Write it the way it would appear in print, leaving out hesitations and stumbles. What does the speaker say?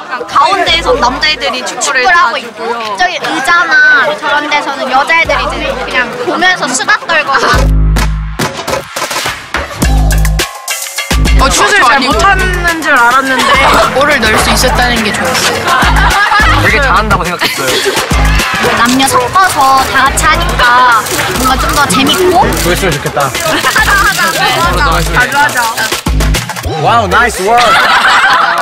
가운데에서 남자애들이 축구를 하고 있고 저기 의자나 저런 데서는 여자애들이 이제 그냥 보면서 수다 떨고 슛을 잘 못하는 줄 알았는데 골을 넣을 수 있었다는 게 좋았어요. 되게 잘한다고 생각했어요. 남녀 섞어서 다 같이 하니까 뭔가 좀 더 재밌고 그랬으면 좋겠다. 하자 자주 하자. 와우, 나이스 워.